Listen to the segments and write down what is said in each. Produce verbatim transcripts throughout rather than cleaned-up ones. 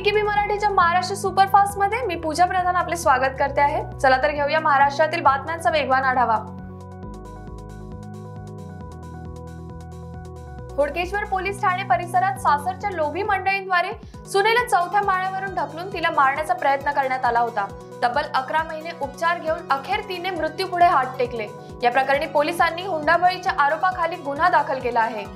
AKB मराठीच्या Maharashtra superfast मध्ये मी पूजा प्रधान आपले स्वागत करते आहे। चला तर घेऊया महाराष्ट्रातील बातम्यांचा वेगवान आढावा। हुडकेश्वर पोलीस ठाणे परिसरात सासरच्या लोभी मंडळींद्वारे सुनेला चौथ्या माळ्यावरून ढकलून तिला मारण्याचा प्रयत्न करण्यात आला होता। तब्बल अकरा महिने उपचार घेऊन अखेर तिने मृत्यूपुढे हात टेकले। या प्रकरणी पोलिसांनी हुंडाबळीच्या आरोपाखाली गुन्हा दाखल केला आहे।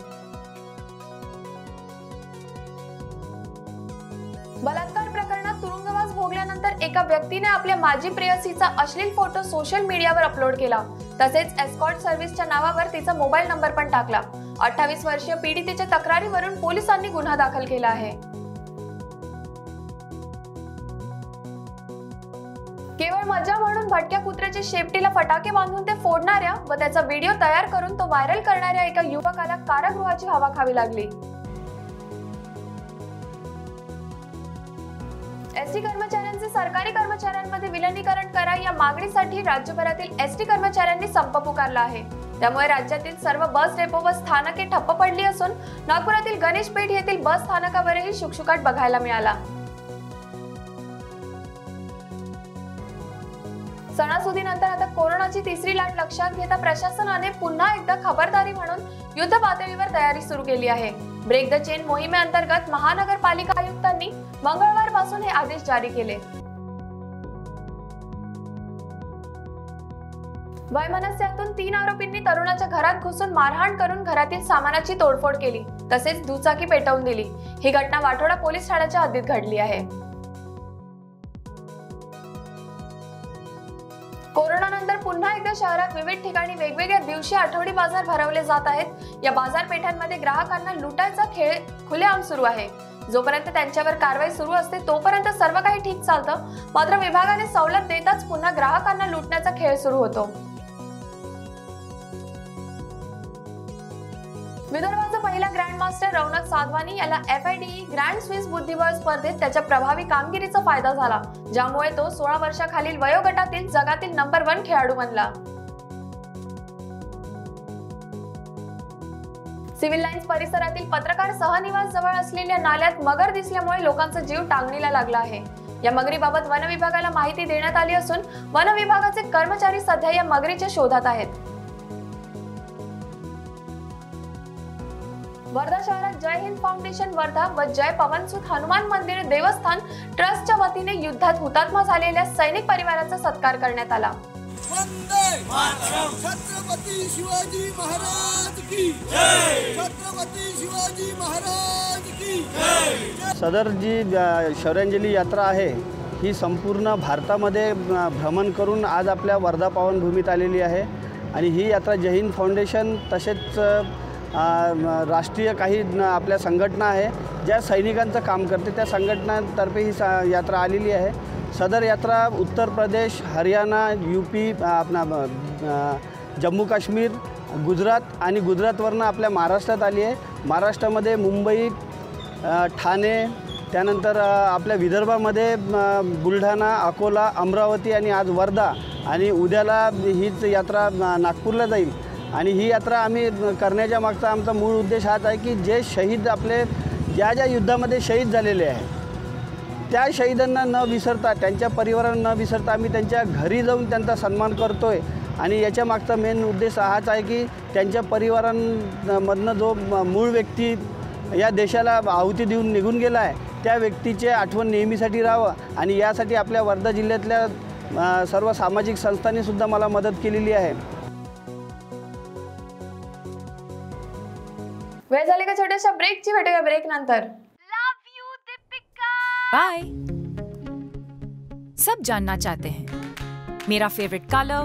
बलात्कार प्रकरणात तुरुंगवास भोगल्यानंतर एका व्यक्तीने आपल्या माजी प्रेयसीचा अश्लील फोटो सोशल मीडियावर अपलोड केला। तसेच एस्कॉर्ट सर्व्हिसच्या नावावर तिचा मोबाईल नंबर पण टाकला। अठ्ठावीस वर्षीय पीडितेच्या तक्रारीवरून पोलिसांनी गुन्हा दाखल केला आहे। केवळ मजा म्हणून भटक्या कुत्र्याच्या शेपटीला फटाके बांधून ते फोडणाऱ्या व त्याचा व्हिडिओ तयार करून तो व्हायरल करणाऱ्या एका युवकाला कारागृहाची हवा खावी लागली। एसटी कर्मचाऱ्यांचे सरकारी कर्मचाऱ्यांमध्ये विलीनीकरण करा या मागणीसाठी राज्यभरातील एसटी कर्मचाऱ्यांनी संप पुकारला आहे। त्यामुळे राज्यातील सर्व बस डेपो व स्थानके ठप्प पडली असून नागपुरातील गणेश पेठ येथील बस स्थानकावरही शुकशुकाट बघायला मिळाला। सणासुदीनंतर आता कोरोनाची तिसरी लाट लक्षात घेता प्रशासनाने पुन्हा एकदा खबरदारी म्हणून युद्ध पातळीवर तयारी सुरू केली आहे। ब्रेक द चेन मोहिमेअंतर्गत महानगरपालिका आयुक्तांनी मंगळवारपासून हे आदेश जारी केले। वैमनस्यातून तीन आरोपींनी तरुणाच्या घरात घुसून मारहाण करून घरातील सामानाची तोडफोड केली, तसेच दुचाकी पेटवून दिली। ही घटना वाठोडा पोलीस ठाण्याच्या हद्दीत घडली आहे। कोरोनानंतर पुन्हा एकदा शहरात विविध ठिकाणी वेगवेगळ्या दिवशी आठवडी बाजार भरवले जात आहेत। या बाजारपेठांमध्ये ग्राहकांना लुटायचा खेळ खुलेआम सुरू आहे। जोपर्यंत त्यांच्यावर कारवाई सुरू असते तोपर्यंत सर्व काही ठीक चालतं, मात्र विभागाने सवलत देताच पुन्हा ग्राहकांना लुटण्याचा खेळ सुरू होतो। विदर्भाचा पहिला ग्रँडमास्टर रौनक साधवानी याला F I D E grand Swiss बुद्धिबळ स्पर्धेत त्याच्या प्रभावी कामगिरीचा फायदा झाला, ज्यामुळे तो सोळा वर्षाखालील वयोगटातील जगातील नंबर वन खेळाडू बनला। सिव्हिल लाईन्स परिसरातील पत्रकार सहनिवास जवळ असलेल्या नाल्यात मगर दिसल्यामुळे लोकांचा जीव टांगणीला लागला आहे। या मगरीबाबत वन विभागाला माहिती देण्यात आली असून वन विभागाचे कर्मचारी सध्या या मगरीच्या शोधात आहेत। वर्धा शहरात जय हिंद फाउंडेशन वर्धा व जय पवनसुत हनुमान मंदिर देवस्थान ट्रस्टच्या वतीने युद्धात हुतात्मा झालेल्या सैनिक परिवाराचा सत्कार करण्यात आला। वंदे मातरम। छत्रपती शिवाजी महाराज की जय। छत्रपती शिवाजी महाराज की जय। सदर जी शौर्यांजली यात्रा आहे ही संपूर्ण भारतामध्ये भ्रमण करून आज आपल्या वर्धा पावनभूमीत आलेली आहे आणि ही यात्रा जय हिंद फाउंडेशन तसेच राष्ट्रीय काही आपल्या संघटना आहे ज्या सैनिकांचं काम करते त्या संघटनांतर्फे ही यात्रा आलेली आहे। सदर यात्रा उत्तर प्रदेश, हरियाणा, यूपी, अपना जम्मू काश्मीर, गुजरात आणि गुजरातवरनं आपल्या महाराष्ट्रात आली आहे। महाराष्ट्रामध्ये मुंबई, ठाणे, त्यानंतर आपल्या विदर्भामध्ये बुलढाणा, अकोला, अमरावती आणि आज वर्धा आणि उद्याला हीच यात्रा नागपूरला जाईल। आणि ही यात्रा आम्ही करण्याच्या मागचा आमचा मूळ उद्देश हाच आहे की जे शहीद आपले ज्या ज्या युद्धामध्ये शहीद झालेले आहे त्या शहीदांना न विसरता, त्यांच्या परिवारांना न विसरता आम्ही त्यांच्या घरी जाऊन त्यांचा सन्मान करतो आहे। आणि याच्या मागचा मेन उद्देश हाच आहे की त्यांच्या परिवारांमधनं जो मूळ व्यक्ती या देशाला आहुती देऊन निघून गेला आहे त्या व्यक्तीचे आठवण नेहमीसाठी राहावं आणि यासाठी आपल्या वर्धा जिल्ह्यातल्या सर्व सामाजिक संस्थांनीसुद्धा मला मदत केलेली आहे। वेळ झाली का छोट्याशा ब्रेकची, भेटूया ब्रेक नंतर। बाय। सब जानना चाहते हैं मेरा फेवरेट कलर,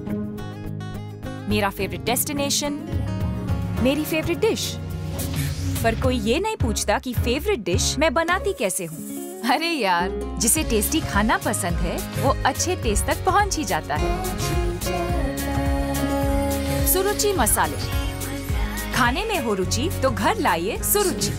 मेरा फेवरेट डेस्टिनेशन, मेरी फेवरेट डिश, पर कोई ये नहीं पूछता कि फेवरेट डिश मैं बनाती कैसे हूँ। अरे यार, जिसे टेस्टी खाना पसंद है वो अच्छे टेस्ट तक पहुँच ही जाता है। सुरुचि मसाले, खाने में हो रुचि तो घर लाइए सुरुचि।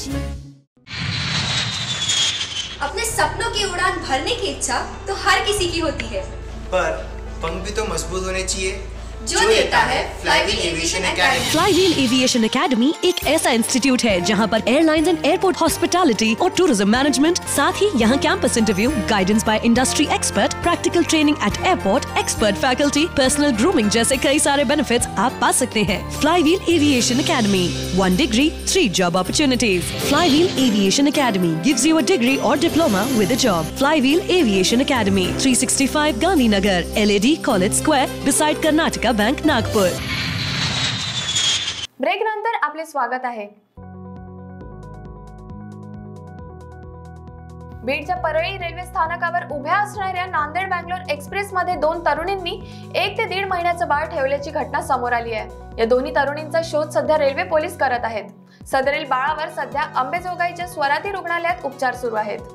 अपने सपनों की उड़ान भरने की इच्छा तो हर किसी की होती है, पर पंख भी तो मजबूत होने चाहिए। जो देता है Flywheel Aviation Academy. Flywheel Aviation Academy एक ऐसा इंस्टीट्यूट है जहां पर एयरलाइंस एंड एयरपोर्ट हॉस्पिटैलिटी और टूरिज्म मैनेजमेंट, साथ ही यहां campus interview, guidance by industry expert, practical training at airport, expert faculty, personal grooming जैसे कई सारे बेनिफिट्स आप पा सकते हैं। Flywheel Aviation Academy, one degree three job opportunities. Flywheel Aviation Academy gives you a degree और diploma with a job. Flywheel Aviation academy, three sixty five Gandhinagar, L A D college square, beside Karnataka bank, Nagpur. Break नंतर आपले स्वागत आहे। बीडच्या Parli railway स्थानकावर उभ्या असणाऱ्या Nanded Bangalore express मध्ये दोन तरुणींनी एक ते दीड महिन्याचं बाळ ठेवल्याची घटना समोर आली आहे। या दोन्ही तरुणींचा शोध सध्या रेल्वे पोलीस करत आहेत। सदरील बाळावर सध्या अंबेजोगाईच्या स्वराती रुग्णालयात उपचार सुरू आहेत।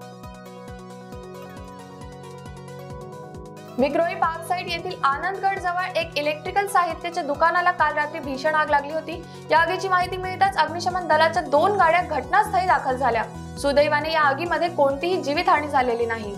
विक्रोळी पार्कसाइड येथील आनंदगड जवळ एक इलेक्ट्रिकल साहित्याच्या दुकानाला काल रात्री भीषण आग लागली होती। या आगीची माहिती मिळताच अग्निशमन दलाच्या दोन गाड्या घटनास्थळी दाखल झाल्या। सुदैवाने या आगीमध्ये कोणतीही जीवितहानी झालेली नाही।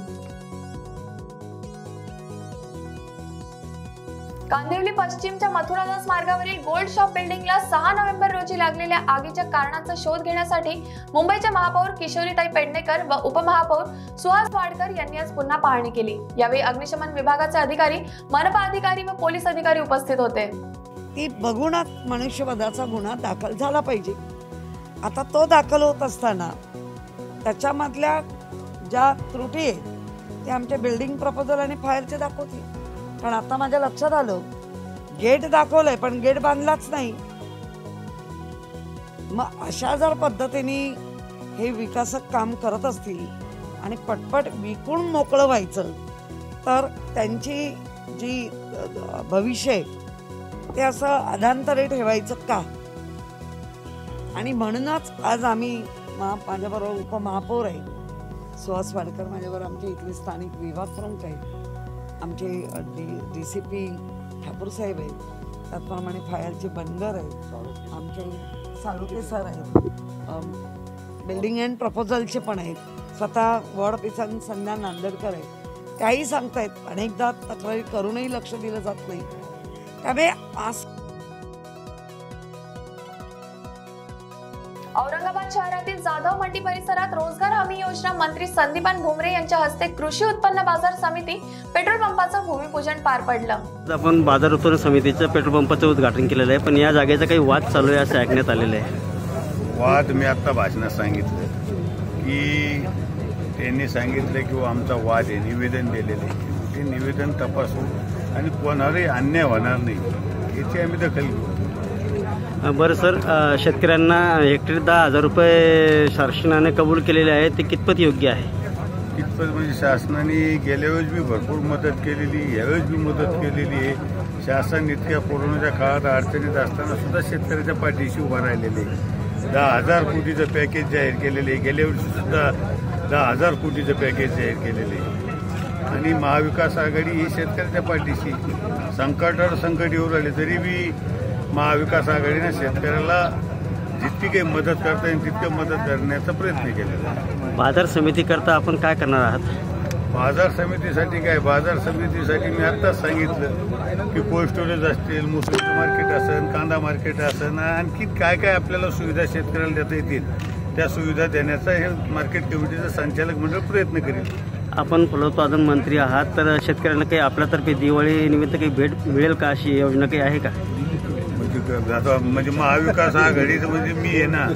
कांदिवली पश्चिमच्या मथुरादास मार्गावरील गोल्ड शॉप बिल्डिंगला सहा नोव्हेंबर रोजी लागलेल्या आगीच्या कारणांचा शोध घेण्यासाठी मुंबईच्या महापौर किशोरीताई पेडणेकर व उपमहापौर सुहास वाडकर यांनी आज पुन्हा पाहणी केली। यावेळी अग्निशमन विभागाचे अधिकारी, मनपा अधिकारी व पोलीस अधिकारी उपस्थित होते। ती बघूनच मनुष्यवधाचा गुन्हा दाखल झाला पाहिजे। आता तो दाखल होत असताना त्याच्यामधल्या ज्या त्रुटी आहेत त्या आमच्या बिल्डिंग प्रपोजल आणि फायरचे दाखवतील। पण आता माझ्या लक्षात आलं, गेट दाखवलंय पण गेट बांधलाच नाही। मग अशा जर पद्धतीने हे विकासक काम करत असतील आणि पटपट विकून मोकळं व्हायचं तर त्यांची जी भविष्य आहे ते असं अधांतरे ठेवायचं का? आणि म्हणूनच आज आम्ही माझ्याबरोबर उपमहापौर आहे सुहास वाडकर, माझ्याबरोबर आमचे इथले स्थानिक विभाग प्रमुख आहेत, आमचे D D C P Thakur साहेब आहेत, त्याचप्रमाणे फायरचे बनगर आहेत, आमचे साळुके सर आहेत, बिल्डिंग अँड प्रपोजलचे पण आहेत, स्वतः वॉर्ड ऑफिसर संध्या नांदेडकर आहेत। त्याही सांगतायत अनेकदा तक्रारी करूनही लक्ष दिलं जात नाही। त्यामुळे आज औरंगाबाद शहरातील जाधव मंडी परिसरात रोजगार हमी योजना मंत्री संदीपान भुमरे यांच्या हस्ते कृषी उत्पन्न बाजार समिती पेट्रोल पंपाचं भूमिपूजन पार पडलं। आपण बाजार उत्पन्न समितीच्या पेट्रोल पंपाचं उद्घाटन केलेलं आहे, पण या जागेचा काही वाद चालू आहे असं ऐकण्यात आलेलं आहे। वाद मी आता भाषणात सांगितलं की त्यांनी सांगितलं की आमचा वाद आहे, निवेदन दिलेलं आहे, ते निवेदन तपासू आणि कोणालाही अन्याय होणार नाही याची आम्ही दखल घेऊ। बरं सर, शेतकऱ्यांना हेक्टरी दहा हजार रुपये शासनाने कबूल केलेले आहे, ते कितपत योग्य आहे? कितपत म्हणजे शासनाने गेल्या वेळेस बी भरपूर मदत केलेली, यावेळेस बी मदत केलेली आहे। शासन इतक्या कोरोनाच्या काळात अडचणीत असताना सुद्धा शेतकऱ्याच्या पाठीशी उभा राहिलेले। दहा हजार कोटीचं पॅकेज जाहीर केलेले, गेल्या वर्षी सुद्धा दहा हजार कोटीचं पॅकेज जाहीर केलेले आणि महाविकास आघाडी ही शेतकऱ्याच्या पाठीशी संकटावर संकट येऊ राहिले तरी बी महाविकास आघाडीने शेतकऱ्याला जितकी काही मदत करता येईल तितकी मदत करण्याचा प्रयत्न केलेला आहे। बाजार समिती करता आपण काय करणार आहात? बाजार समितीसाठी काय, बाजार समितीसाठी मी आत्ताच सांगितलं की कोल्ड स्टोरेज असतील, मोसंबीचं मार्केट असेल, कांदा मार्केट असेल, आणखी काय काय आपल्याला सुविधा शेतकऱ्याला देता येतील त्या सुविधा देण्याचा हे मार्केट कमिटीचं संचालक मंडळ प्रयत्न करेल। आपण फलोत्पादन मंत्री आहात, तर शेतकऱ्यांना काही आपल्यातर्फे दिवाळी निमित्त काही भेट मिळेल का, अशी योजना काही आहे का? आता म्हणजे महाविकास आघाडीचं म्हणजे मी आहे ना,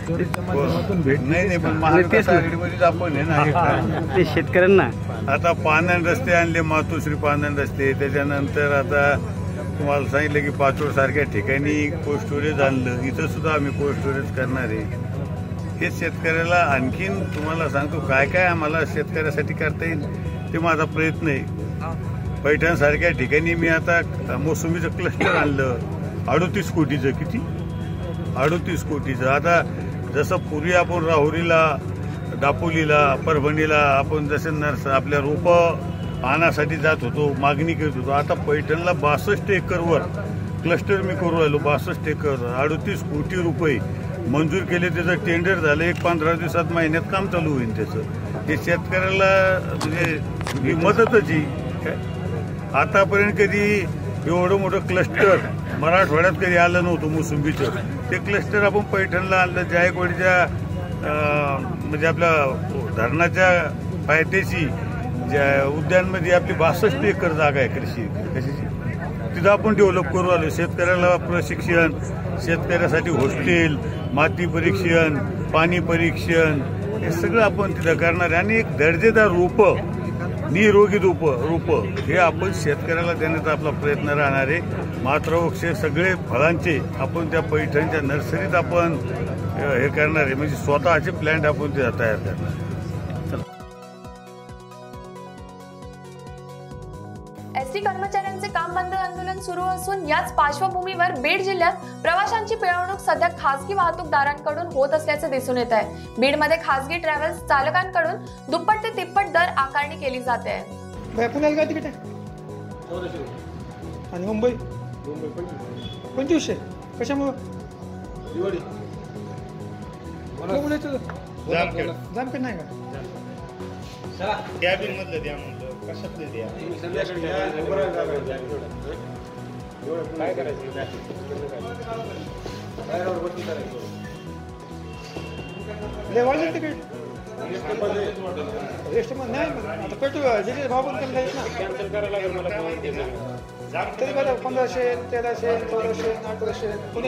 नाही नाही पण महाविकास आघाडीमध्येच आपण आहे ना, ते शेतकऱ्यांना आता पानन रस्ते आणले, मातोश्री पानन रस्ते, त्याच्यानंतर आता तुम्हाला सांगितलं की पाचोड सारख्या ठिकाणी कोल्ड स्टोरेज आणलं, इथं सुद्धा आम्ही कोल्ड स्टोरेज करणार आहे। हे शेतकऱ्याला आणखीन तुम्हाला सांगतो काय काय आम्हाला शेतकऱ्यासाठी करता येईल ते माझा प्रयत्न आहे। पैठण सारख्या ठिकाणी मी आता मोसंबीचं क्लस्टर आणलं, अडोतीस कोटीचं, किती अडोतीस कोटीचं। आता जसं पूर्वी आपण राहुरीला, दापोलीला, परभणीला आपण जसं नर्स आपल्या रोपं आणासाठी जात होतो, मागणी करत होतो, आता पैठणला बासष्ट एकरवर क्लस्टर मी करू राहिलो। बासष्ट एकर अडोतीस कोटी रुपये मंजूर केले, त्याचं टेंडर झालं, एक पंधरा दिवसात महिन्यात काम चालू होईल त्याचं। हे शेतकऱ्याला म्हणजे ही मदतच आहे। आतापर्यंत कधी एवढं मोठं क्लस्टर मराठवाड्यात कधी आलं नव्हतं मोसंबीचं. ते क्लस्टर आपण पैठणला आणलं. जायकवाडीच्या म्हणजे आपल्या धरणाच्या पायथ्याशी ज्या उद्यानमध्ये आपली बासष्ट एकर जागा आहे कृषी कशाची, तिथं आपण डेव्हलप करू आलो. शेतकऱ्याला प्रशिक्षण, शेतकऱ्यासाठी हॉस्टेल, माती परीक्षण, पाणी परीक्षण हे सगळं आपण तिथं करणार आहे. आणि एक दर्जेदार रोपं, निरोगी रोपं रोपं हे आपण शेतकऱ्याला देण्याचा आपला प्रयत्न राहणार आहे. मातृवृक्ष सगळे फळांचे आपण त्या पैठणच्या नर्सरीत आपण हे करणार आहे. म्हणजे स्वतःचे प्लॅन्ट आपण तिथं तयार करणार. एसटी कर्मचाऱ्यांचे काम बंद आंदोलन सुरू असून याच पार्श्वभूमीवर बीड जिल्ह्यात प्रवाशांची पिळवणूक सध्या खासगी वाहतूकदारांकडून होत असल्याचे दिसून येत आहे. बीडमध्ये खासगी ट्रॅव्हल्स चालकांकडून दुप्पट ते तिप्पट दर आकारणी केली जाते आहे. पुण्याला काय तिकीट आहे आणि मुंबई पंचवीसशे कशामुळं दिवाळी जामखेड नाही का कॅबिन मधलं द्या म्हणलं कशातलं द्या काय करायचं वाढलं तिकीट रेस्ट नाही आता पेट्रोल जे भाव पण कमी ना कॅन्सल करायला लागेल मला. तरी बरं पंधराशे तेराशे चौदाशे अठराशे पुणे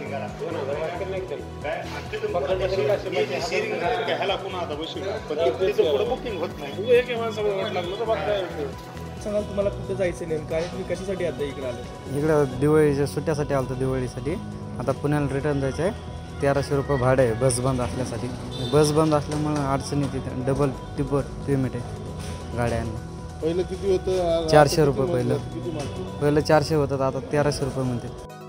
सांगाल तुम्हाला कुठं जायचं नेमकं आणि तुम्ही कशासाठी आता इकडे आले? इकडं दिवाळीच्या सुट्ट्यासाठी आलं दिवाळीसाठी. आता पुण्याला रिटर्न जायचं आहे. तेराशे रुपये भाडं आहे बस बंद असल्यासाठी. बस बंद असल्यामुळे अडचणी तिथे डबल टिपर पेमेंट आहे गाड्यांना. पहिलं किती होतं? चारशे रुपये पहिलं पहिलं चारशे होतं, आता तेराशे रुपये म्हणते.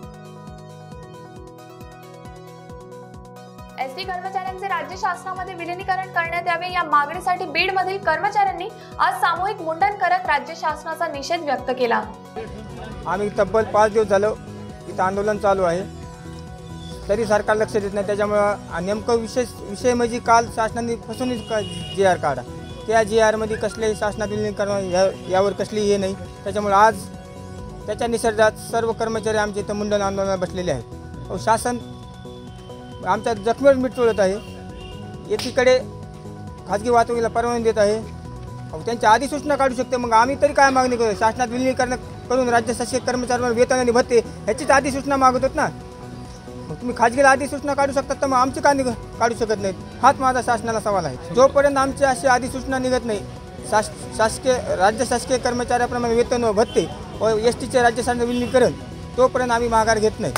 एसटी कर्मचाऱ्यांचे राज्य शासनामध्ये विलीनीकरण करण्यात यावे या मागणीसाठी बीडमधील कर्मचाऱ्यांनी आज सामूहिक मुंडन करत राज्य शासनाचा निषेध व्यक्त केला. आम्ही तब्बल पाच दिवस झालो इथं आंदोलन चालू आहे, तरी सरकार लक्ष देत नाही. त्याच्यामुळं नेमकं विशेष विषय म्हणजे काल शासनाने फसवणूक जी आर काढा, त्या जी आरमध्ये कसलेही शासनात विलीनीकरण या यावर कसली हे नाही. त्याच्यामुळे आज त्याच्या निसर्गात सर्व कर्मचारी आमच्या इथं मुंडन आंदोलनात बसलेले आहेत. शासन आमच्या जखमेवर मीठ चोळत आहे. एकीकडे खाजगी वाहतुकीला परवानगी देत आहे, त्यांच्या अधिसूचना काढू शकते. मग आम्ही तरी काय मागणी करू? शासनात विलीनीकरण करून राज्य शासकीय कर्मचाऱ्यांवर वेतन आणि भत्ते ह्याचीच अधिसूचना मागवतात ना. मग तुम्ही खाजगीला अधिसूचना काढू शकतात तर मग आमची का निघ काढू शकत नाहीत? हाच माझा शासनाला सवाल आहे. जोपर्यंत आमची अशी अधिसूचना निघत नाही, शास शासकीय राज्य शासकीय कर्मचाऱ्याप्रमाणे वेतन व भत्ते व एस टीचे राज्य शासन विलीनीकरण, तोपर्यंत आम्ही माघार घेत नाही.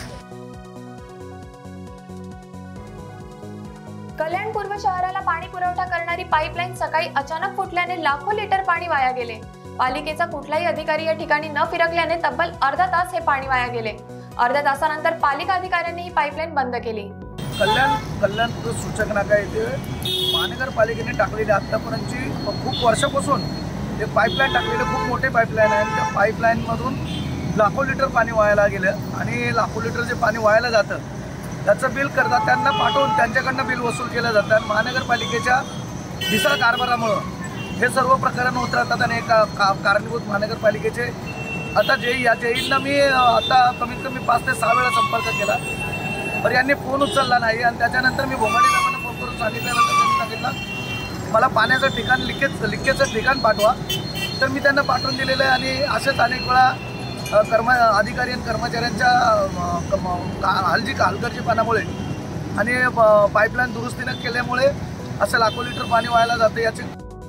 कल्याण पूर्व शहराला पाणी पुरवठा करणारी पाईपलाईन सकाळी अचानक फुटल्याने लाखो लिटर पाणी वाया गेले. पालिकेचा कुठलाही अधिकारी या ठिकाणी न फिरकल्याने तब्बल अर्धा तास हे पाणी वाया गेले. अर्ध्या तासानंतर पालिका अधिकाऱ्यांनी ही पाईपलाईन बंद केली. कल्याण कल्याणपूर सूचक नाका येथे महानगरपालिकेने टाकलेली आतापर्यंतची खूप वर्षापासून हे पाईपलाईन टाकलेले खूप मोठे पाईपलाईन आहे. त्या पाईपलाईनमधून लाखो लिटर पाणी वायाला गेलं आणि लाखो लिटर जे पाणी वायाला जातं त्याचं बिल करतात, त्यांना पाठवून त्यांच्याकडनं बिल वसूल केलं जातं. आणि महानगरपालिकेच्या ढिसाळ कारभारामुळं हे सर्व प्रकरण होत राहतात आणि का, का कारणीभूत महानगरपालिकेचे आता जे या जेईंना मी आता कमीत कमी पाच ते सहा वेळा संपर्क केला, पण यांनी फोन उचलला नाही. आणि त्याच्यानंतर मी भोंगाडी साहेबांना फोन करून सांगितल्यानंतर त्यांनी सांगितलं मला पाण्याचं ठिकाण लिकेज लिकेजचं ठिकाण पाठवा. तर मी त्यांना पाठवून दिलेलं आहे. आणि असेच अनेक वेळा कर्म अधिकारी आणि कर्मचाऱ्यांच्या हलजी हलगर्जीपणामुळे आणि पाईपलाईन दुरुस्ती न केल्यामुळे असं लाखो लिटर पाणी वायाला जातं. याचे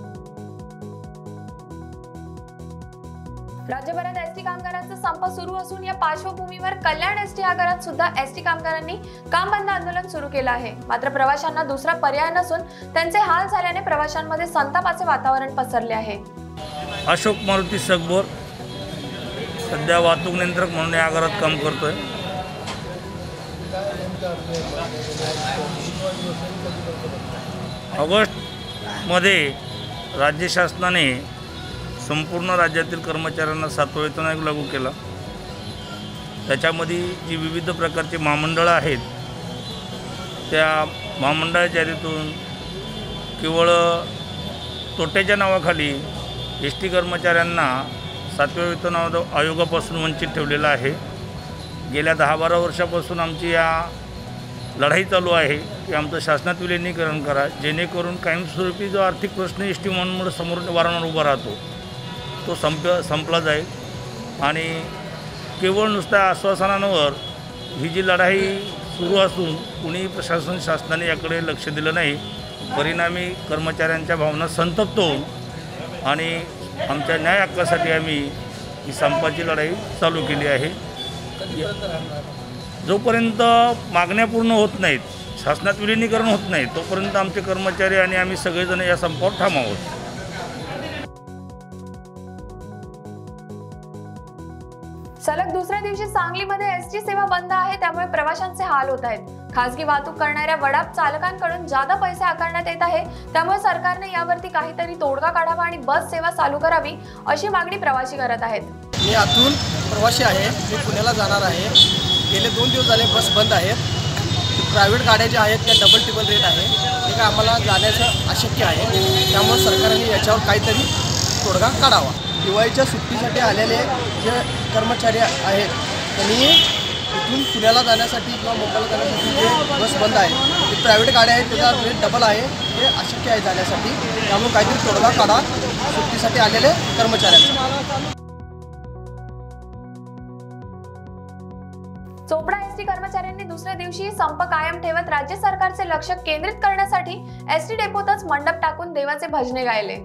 राज्यभरात एसटी कामगारांचा संप सुरू असून या पार्श्वभूमीवर कल्याण एसटी आगारात सुद्धा एसटी कामगारांनी काम बंद आंदोलन सुरू केलं आहे. मात्र प्रवाशांना दुसरा पर्याय नसून त्यांचे हाल झाल्याने प्रवाशांमध्ये संतापाचे वातावरण पसरले आहे. अशोक मारुती सगबोर सध्या वाहतूक नियंत्रक म्हणून या आगारात काम करतोय. ऑगस्टमध्ये राज्य शासनाने संपूर्ण राज्यातील कर्मचाऱ्यांना सातवा वेतन आयोग लागू केला. त्याच्यामध्ये जी विविध प्रकारची महामंडळं आहेत त्या महामंडळाच्या यादीतून केवळ तोट्याच्या नावाखाली एस टी कर्मचाऱ्यांना सातव्या वेतन आयोगापासून वंचित ठेवलेला आहे। गेल्या दहा बारा वर्षापासून आमची या लढाई चालू आहे की आमचं शासनात विलिनीकरण करा, जेणेकरून कायमस्वरूपी जो आर्थिक प्रश्न एस टी म्हणून समोर वारंवार उभा राहतो तो संप संपला जाईल। आणि केवळ नुसत्या आश्वासनांवर ही जी लढाई सुरू असून कुणी प्रशासन शासनाने याकडे लक्ष दिलं नाही, परिणामी कर्मचाऱ्यांच्या भावना संतप्त होऊन आणि आमच्या न्याय हक्कासाठी आम्ही ही संपाची लढाई चालू केली आहे। जोपर्यंत मागण्या पूर्ण होत नाहीत, शासनात विलिनीकरण होत नाही, तोपर्यंत आमचे कर्मचारी आणि आम्ही सगळेजण या संपावर ठाम आहोत। सलग दुसऱ्या दिवशी सांगलीमध्ये एसटी सेवा बंद आहे, त्यामुळे प्रवाशांचे हाल होत आहेत। खासगी वाहतूक करणाऱ्या वडाप चालकांकडून जादा पैसे आकारण्यात येत आहे, त्यामुळे सरकारने यावरती काहीतरी तोडगा काढावा आणि बस सेवा चालू करावी अशी मागणी प्रवासी करत आहेत। मी आतून प्रवासी आहे, मी पुण्याला जाणार आहे। गेले दोन दिवस झाले बस बंद आहेत। प्रायव्हेट गाड्या ज्या आहेत त्या डबल टिबल रेट आहे, हे काय आम्हाला जाण्याचं अशक्य आहे। त्यामुळे सरकारने याच्यावर काहीतरी तोडगा काढावा। दिवाळीच्या सुट्टीसाठी आलेले जे कर्मचारी आहेत त्यांनी इथून पुण्याला जाण्यासाठी किंवा मुंबईला जाण्यासाठी जे बस बंद आहे ते प्रायव्हेट गाड्या आहेत त्याचा रेट डबल आहे, हे अशक्य आहे जाण्यासाठी। त्यामुळे काहीतरी तोडगा काढा सुट्टीसाठी आलेले कर्मचाऱ्यांचा। चोपडा एसटी कर्मचाऱ्यांनी दुसऱ्या दिवशी संप कायम ठेवत राज्य सरकारचे लक्ष केंद्रित करण्यासाठी एसटी डेपोतच मंडप टाकून देवाचे भजने गायले।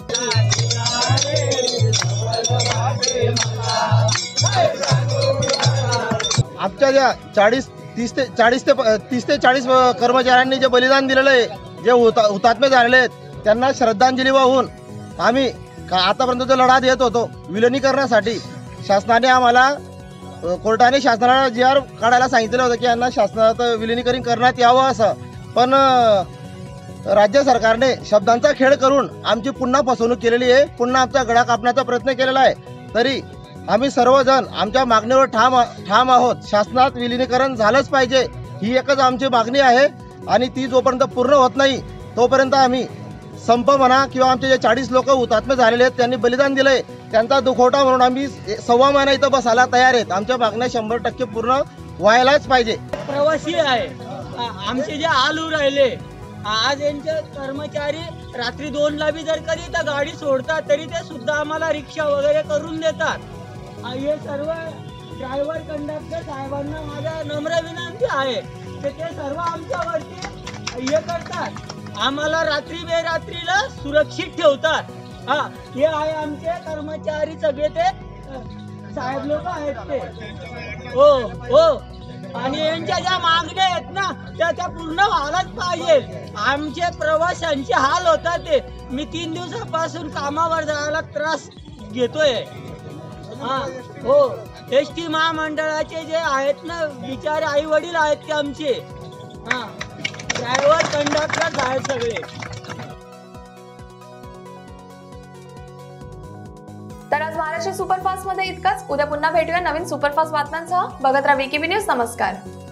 आमच्या ज्या चाळीस तीस ते चाळीस ते तीस ते चाळीस कर्मचाऱ्यांनी जे बलिदान दिलेलं आहे, जे हुता हुतात्मे झालेले आहेत, त्यांना श्रद्धांजली वाहून आम्ही आतापर्यंत जो लढा देत होतो विलिनीकरणासाठी, शासनाने आम्हाला कोर्टाने शासनाला जी आर काढायला सांगितलं होतं की यांना शासनात विलिनीकरण करण्यात यावं असं, पण राज्य सरकारने शब्दांचा खेळ करून आमची पुन्हा फसवणूक केलेली आहे, पुन्हा आमचा गळा कापण्याचा प्रयत्न केलेला आहे। तरी आम्ही सर्वजण आमच्या मागणीवर ठाम ठाम आहोत। शासनात विलिनीकरण झालंच पाहिजे, ही एकच आमची मागणी आहे आणि ती जोपर्यंत पूर्ण होत नाही तोपर्यंत आम्ही संप म्हणा किंवा आमचे जे चाळीस लोक हुतात्मे झालेले आहेत, त्यांनी बलिदान दिलंय, त्यांचा दुखवटा म्हणून आम्ही सव्वा महिना इथं बसायला तयार आहेत। आमच्या मागण्या शंभर टक्के पूर्ण व्हायलाच पाहिजे। प्रवासी आहे, आमचे जे हाल होऊ राहिले, आज यांचे कर्मचारी रात्री दोनला बी जर कधी तर गाडी सोडतात तरी ते सुद्धा आम्हाला रिक्षा वगैरे करून देतात। हे सर्व ड्रायव्हर कंडक्टर साहेबांना माझा नम्र विनंती आहे की ते सर्व आमच्यावरती हे करतात, आम्हाला रात्री बेरात्रीला सुरक्षित ठेवतात। हा, हे आहे आमचे कर्मचारी सगळे, ते साहेब लोक आहेत ते। हो हो, आणि यांच्या ज्या मागण्या आहेत ना त्या त्या पूर्ण व्हायलाच पाहिजे। आमचे प्रवाशांचे हाल होतात ते, मी तीन दिवसापासून कामावर जायला त्रास घेतोय। हा हो, एस टी महामंडळाचे जे आहेत ना बिचारे आई वडील आहेत ते आमचे, हा ड्रायव्हर कंडक्टर आहेत सगळे। तर आज महाराष्ट्र सुपरफास्ट मध्ये इतकंच। उद्या पुन्हा भेटूया नवीन सुपरफास्ट बातम्यांसह। बघत राहा वीकेबी न्यूज। नमस्कार।